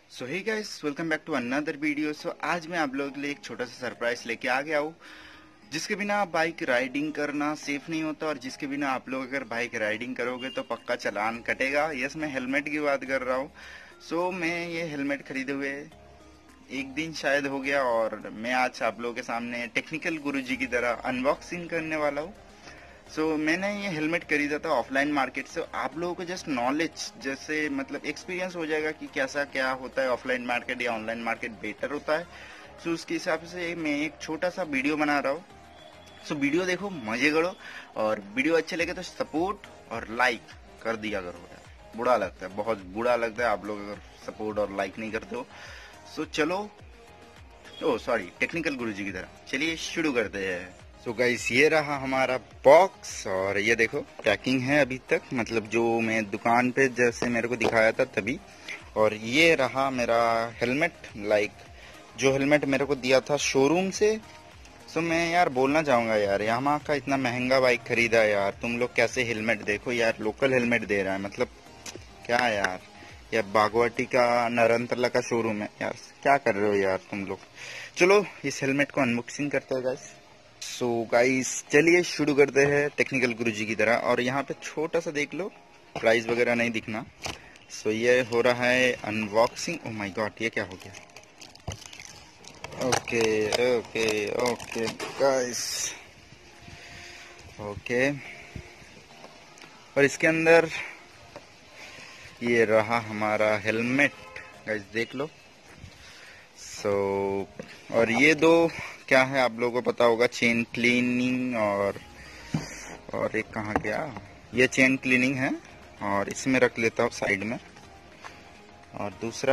So hey guys, welcome back to another video. आज मैं आप लोगों के लिए एक छोटा सा सरप्राइज लेके आ गया हूँ, जिसके बिना बाइक राइडिंग करना सेफ नहीं होता और जिसके बिना आप लोग अगर बाइक राइडिंग करोगे तो पक्का चालान कटेगा। यस, मैं हेलमेट की बात कर रहा हूँ। मैं ये हेलमेट खरीदे हुए एक दिन शायद हो गया और मैं आज आप लोगों के सामने टेक्निकल गुरुजी की तरह अनबॉक्सिंग करने वाला हूँ। मैंने ये हेलमेट खरीदा था ऑफलाइन मार्केट से। आप लोगों को जस्ट नॉलेज जैसे मतलब एक्सपीरियंस हो जाएगा कि कैसा क्या होता है, ऑफलाइन मार्केट या ऑनलाइन मार्केट बेटर होता है। उसके हिसाब से मैं एक छोटा सा वीडियो बना रहा हूँ। वीडियो देखो, मजे करो और वीडियो अच्छे लगे तो सपोर्ट और लाइक कर दिया करो यार। बुरा लगता है, बहुत बुरा लगता है आप लोग अगर सपोर्ट और लाइक नहीं करते हो। चलो, सॉरी, टेक्निकल गुरुजी की तरह चलिए शुरू करते हैं। गाइस, ये रहा हमारा बॉक्स और ये देखो पैकिंग है अभी तक, मतलब जो मैं दुकान पे जैसे मेरे को दिखाया था तभी। और ये रहा मेरा हेलमेट, जो हेलमेट मेरे को दिया था शोरूम से। मैं यार बोलना चाहूंगा यार, यामाहा का इतना महंगा बाइक खरीदा यार, तुम लोग कैसे हेलमेट देखो यार, लोकल हेलमेट दे रहा है, मतलब क्या यार। यार बागवाटी का नरंतरला का शोरूम है यार, क्या कर रहे हो यार तुम लोग। चलो इस हेलमेट को अनबॉक्सिंग करते हैं गाइस। गाइस चलिए शुरू करते हैं टेक्निकल गुरुजी की तरह। और यहाँ पे छोटा सा देख लो, प्राइस वगैरह नहीं दिखना। ये हो रहा है अनबॉक्सिंग। ओह माय गॉड, ये क्या हो गया। Okay okay okay guys, okay. और इसके अंदर ये रहा हमारा हेलमेट गाइस, देख लो। और ये दो क्या है आप लोगों को पता होगा, चेन क्लीनिंग और एक कहाँ गया, ये चेन क्लीनिंग है और इसमें रख लेता हूँ साइड में। और दूसरा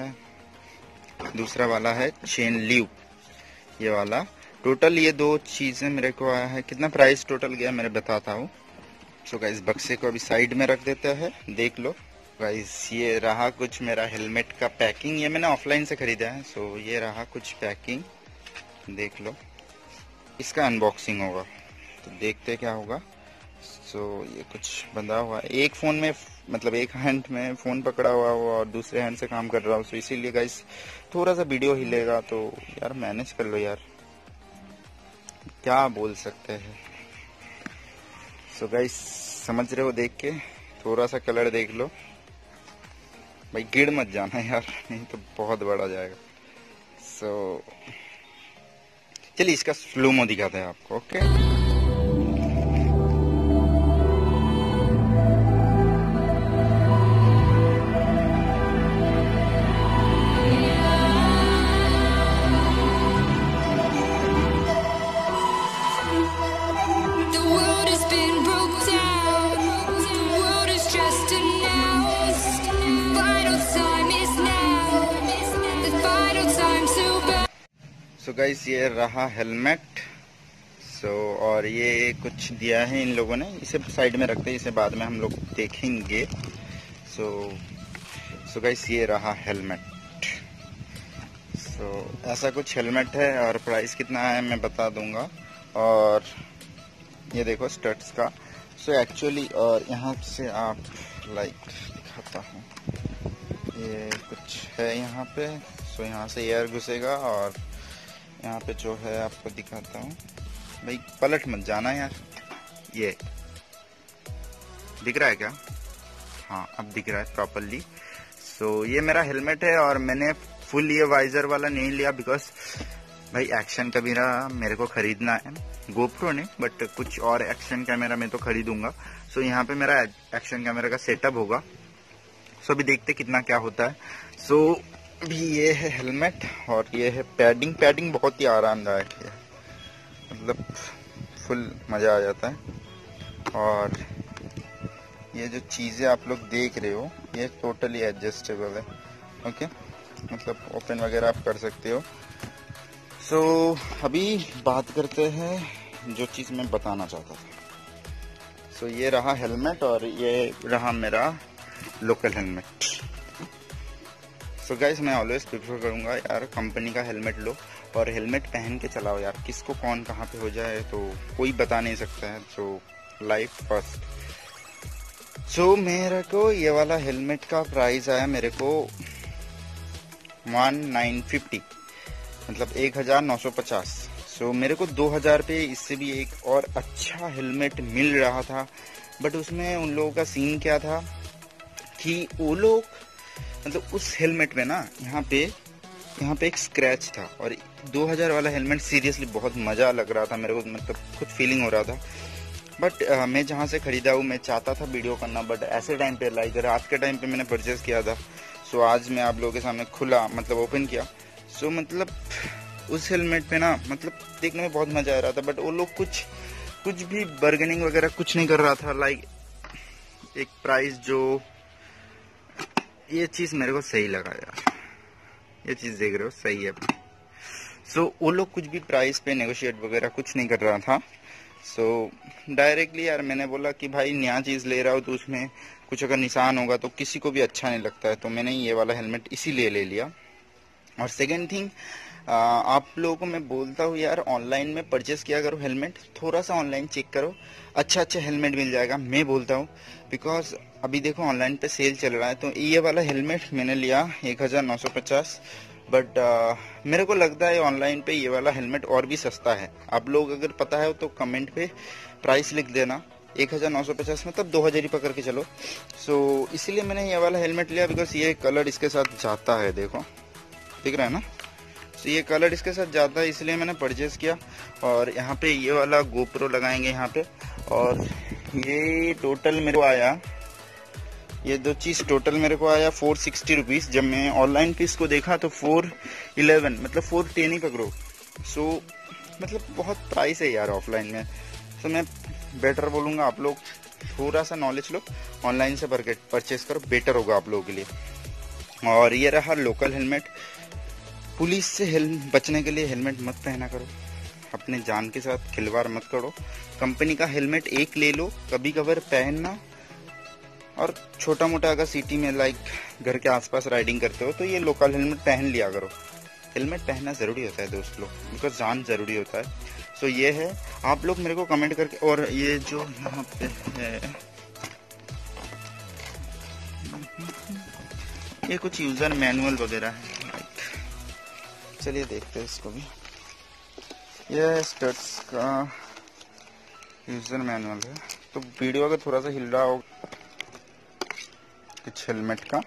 वाला है चेन लीव, ये वाला। टोटल ये दो चीजें मेरे को आया है। कितना प्राइस टोटल गया मैं बताता हूँ। गाइस, बक्से को अभी साइड में रख देते हैं, देख लो गाइस। ये रहा कुछ मेरा हेलमेट का पैकिंग, ये मैंने ऑफलाइन से खरीदा है। ये रहा कुछ पैकिंग, देख लो। इसका अनबॉक्सिंग होगा तो देखते क्या होगा। ये कुछ बंधा हुआ है, एक फोन में, मतलब एक हैंड में फोन पकड़ा हुआ और दूसरे हैंड से काम कर रहा हूँ। इसीलिए गाइस थोड़ा सा वीडियो हिलेगा, तो यार मैनेज कर लो यार, क्या बोल सकते हैं। गाइस समझ रहे हो, देख के थोड़ा सा कलर देख लो भाई, गिर मत जाना यार, नहीं तो बहुत बड़ा जाएगा। चलिए इसका स्लोमो दिखाते हैं आपको। ओके, गाइस ये रहा हेलमेट। और ये कुछ दिया है इन लोगों ने, इसे साइड में रखते हैं, इसे बाद में हम लोग देखेंगे। गाइस ये रहा हेलमेट। ऐसा कुछ हेलमेट है और प्राइस कितना है मैं बता दूंगा। और ये देखो स्टड्स का। एक्चुअली और यहाँ से आप दिखाता हूँ, ये कुछ है यहाँ पे। यहाँ से एयर घुसेगा और यहाँ पे जो है आपको दिखाता हूँ भाई, पलट मत जाना यार। ये दिख रहा है क्या? हाँ अब दिख रहा है प्रॉपरली। ये मेरा हेलमेट है और मैंने फुल ये वाइजर वाला नहीं लिया बिकॉज भाई एक्शन कैमरा मेरे को खरीदना है, गोप्रो नहीं बट कुछ और एक्शन कैमरा मैं तो खरीदूंगा। यहाँ पे मेरा एक्शन कैमरा का सेटअप होगा। अभी देखते कितना क्या होता है। भी ये है हेलमेट और ये है पैडिंग बहुत ही आरामदायक है, मतलब फुल मज़ा आ जाता है। और ये जो चीज़ें आप लोग देख रहे हो ये टोटली एडजस्टेबल है, ओके, मतलब ओपन वगैरह आप कर सकते हो। अभी बात करते हैं जो चीज़ मैं बताना चाहता था। ये रहा हेलमेट और ये रहा मेरा लोकल हेलमेट। गाइस मैं ऑलवेज प्रेफर करूंगा यार, कंपनी का हेलमेट लो और हेलमेट पहन के चलाओ यार, किसको कौन कहाँ पे हो जाए तो कोई बता नहीं सकता है। Life first. मेरे को ये वाला हेलमेट का प्राइस आया मेरे को 1950, मतलब 1950। सो मेरे को 2000 पे इससे भी एक और अच्छा हेलमेट मिल रहा था, बट उसमें उन लोगों का सीन क्या था कि वो लोग मतलब उस हेलमेट में ना यहाँ पे एक स्क्रैच था। और 2000 वाला हेलमेट सीरियसली बहुत मज़ा लग रहा था मेरे को, मतलब खुद फीलिंग हो रहा था। बट मैं जहाँ से ख़रीदा हूँ, मैं चाहता था वीडियो करना, बट ऐसे टाइम पे लाइक रात के टाइम पे मैंने परचेज़ किया था। सो आज मैं आप लोगों के सामने खुला मतलब ओपन किया। सो मतलब उस हेलमेट पे ना मतलब देखने में बहुत मज़ा आ रहा था, बट वो लोग कुछ भी बार्गेनिंग वगैरह कुछ नहीं कर रहा था। लाइक एक प्राइस जो, ये चीज़ मेरे को सही लगा यार, ये चीज़ देख रहे हो सही है। सो वो लोग कुछ भी प्राइस पे नेगोशिएट वगैरह कुछ नहीं कर रहा था। सो डायरेक्टली यार मैंने बोला कि भाई नया चीज़ ले रहा हो तो उसमें कुछ अगर निशान होगा तो किसी को भी अच्छा नहीं लगता है, तो मैंने ये वाला हेलमेट इसीलिए ले लिया। और सेकेंड थिंग, आप लोगों को मैं बोलता हूँ यार, ऑनलाइन में परचेस किया करो हेलमेट, थोड़ा सा ऑनलाइन चेक करो, अच्छा हेलमेट मिल जाएगा मैं बोलता हूँ। बिकॉज अभी देखो ऑनलाइन पे सेल चल रहा है, तो ये वाला हेलमेट मैंने लिया 1950। बट मेरे को लगता है ऑनलाइन पे ये वाला हेलमेट और भी सस्ता है। आप लोग अगर पता है तो कमेंट पे प्राइस लिख देना। 1950 मतलब 2000 ही पकड़ के चलो। सो इसीलिए मैंने ये वाला हेलमेट लिया, बिकॉज ये कलर इसके साथ जाता है, देखो दिख रहा है ना। तो ये कलर इसके साथ जाता है, इसलिए मैंने परचेस किया। और यहाँ पे ये वाला गोप्रो लगाएंगे यहाँ पे। और ये टोटल मेरे को आया, ये दो चीज़ टोटल मेरे को आया 460 रुपीज़। जब मैं ऑनलाइन पे इसको देखा तो 411 मतलब 410 ही पकड़ो। सो मतलब बहुत प्राइस है यार ऑफलाइन में। तो मैं बेटर बोलूँगा आप लोग थोड़ा सा नॉलेज लो, ऑनलाइन से परचेस करो, बेटर होगा आप लोगों के लिए। और ये रहा लोकल हेलमेट। पुलिस से बचने के लिए हेलमेट मत पहना करो, अपने जान के साथ खिलवाड़ मत करो। कंपनी का हेलमेट एक ले लो, कभी कभार पहनना। और छोटा मोटा अगर सिटी में लाइक घर के आसपास राइडिंग करते हो तो ये लोकल हेलमेट पहन लिया करो। हेलमेट पहनना ज़रूरी होता है दोस्त लोग, बिकॉज जान ज़रूरी होता है। सो ये है, आप लोग मेरे को कमेंट करके। और ये जो यहाँ पे है, ये कुछ यूज़र मैनुअल वगैरह है, चलिए देखते हैं इसको भी। यह स्टड्स का यूज़र मैनुअल है। तो वीडियो अगर थोड़ा सा हिल रहा हो कुछ हेलमेट का,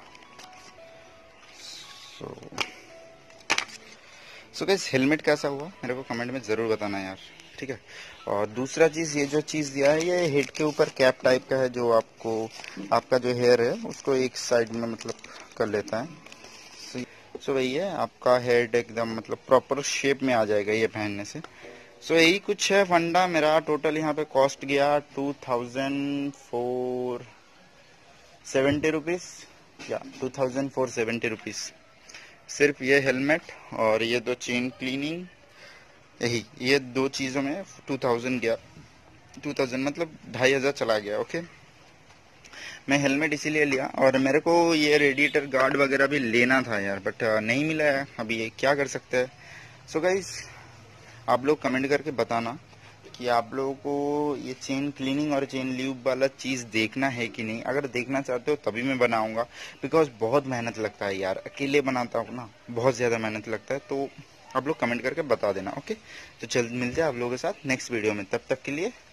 सो गाइस हेलमेट कैसा हुआ मेरे को कमेंट में ज़रूर बताना यार, ठीक है। और दूसरा चीज़, ये जो चीज़ दिया है ये हेड के ऊपर कैप टाइप का है, जो आपको आपका जो हेयर है उसको एक साइड में मतलब कर लेता है। सो वही है, आपका हेड एकदम मतलब प्रॉपर शेप में आ जाएगा ये पहनने से। सो यही कुछ है फंडा मेरा। टोटल यहाँ पे कॉस्ट गया 2470 रुपीज़ या 2470 रुपीज़, सिर्फ ये हेलमेट और ये दो चेन क्लीनिंग, यही ये दो चीज़ों में 2000 गया। 2000 मतलब 2500 चला गया। ओके, मैं हेलमेट इसीलिए लिया। और मेरे को ये रेडिएटर गार्ड वगैरह भी लेना था यार, बट नहीं मिला है अभी, ये क्या कर सकते हैं। सो गाइस आप लोग कमेंट करके बताना कि आप लोगों को ये चेन क्लीनिंग और चेन ल्यूब वाला चीज़ देखना है कि नहीं। अगर देखना चाहते हो तभी मैं बनाऊंगा, बिकॉज बहुत मेहनत लगता है यार, अकेले बनाता हूँ ना, बहुत ज़्यादा मेहनत लगता है। तो आप लोग कमेंट करके बता देना। ओके, तो जल्द मिलते हैं आप लोगों के साथ नेक्स्ट वीडियो में, तब तक के लिए